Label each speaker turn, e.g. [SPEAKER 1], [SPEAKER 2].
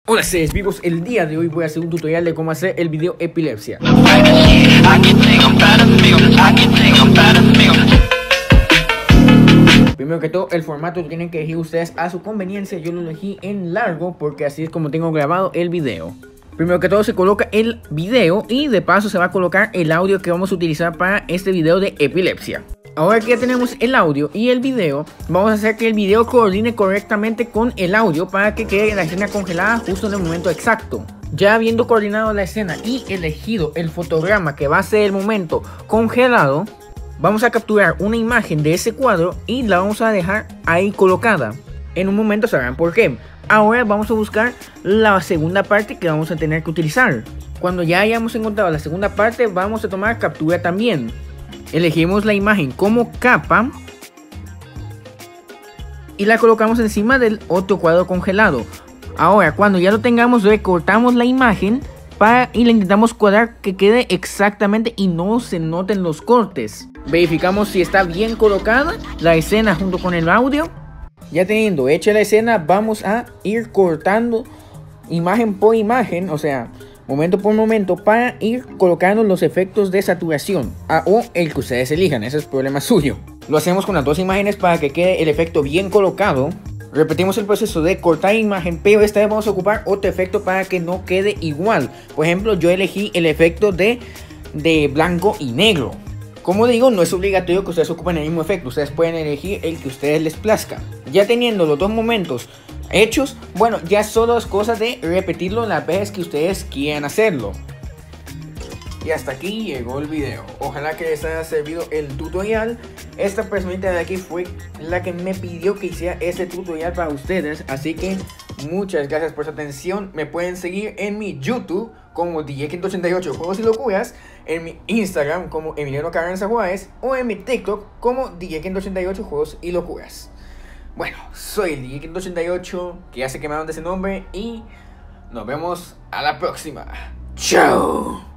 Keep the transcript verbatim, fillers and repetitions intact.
[SPEAKER 1] Hola seres vivos, el día de hoy voy a hacer un tutorial de cómo hacer el video epilepsia. Primero que todo, el formato lo tienen que elegir ustedes a su conveniencia. Yo lo elegí en largo porque así es como tengo grabado el video. Primero que todo se coloca el video y de paso se va a colocar el audio que vamos a utilizar para este video de epilepsia. Ahora que ya tenemos el audio y el video, vamos a hacer que el video coordine correctamente con el audio para que quede la escena congelada justo en el momento exacto. Ya habiendo coordinado la escena y elegido el fotograma que va a ser el momento congelado, vamos a capturar una imagen de ese cuadro y la vamos a dejar ahí colocada. En un momento sabrán por qué. Ahora vamos a buscar la segunda parte que vamos a tener que utilizar. Cuando ya hayamos encontrado la segunda parte, vamos a tomar captura también. Elegimos la imagen como capa y la colocamos encima del otro cuadro congelado. Ahora, cuando ya lo tengamos, recortamos la imagen para, y la intentamos cuadrar que quede exactamente y no se noten los cortes. Verificamos si está bien colocada la escena junto con el audio. Ya teniendo hecha la escena, vamos a ir cortando imagen por imagen, o sea, momento por momento, para ir colocando los efectos de saturación a, o el que ustedes elijan. Ese es problema suyo. Lo hacemos con las dos imágenes para que quede el efecto bien colocado. Repetimos el proceso de cortar imagen, pero esta vez vamos a ocupar otro efecto para que no quede igual. Por ejemplo, yo elegí el efecto de, de blanco y negro. Como digo, no es obligatorio que ustedes ocupen el mismo efecto. Ustedes pueden elegir el que a ustedes les plazca. Ya teniendo los dos momentos hechos, bueno, ya solo es cosa de repetirlo las veces que ustedes quieran hacerlo. Y hasta aquí llegó el video. Ojalá que les haya servido el tutorial. Esta personita de aquí fue la que me pidió que hiciera este tutorial para ustedes. Así que muchas gracias por su atención. Me pueden seguir en mi YouTube como D J ciento ochenta y ocho Juegos y Locuras, en mi Instagram como Emiliano Carranza Juárez o en mi TikTok como D J ciento ochenta y ocho Juegos y Locuras. Bueno, soy el D J ciento ochenta y ocho, que ya se quemaron de ese nombre, y nos vemos a la próxima. ¡Chao!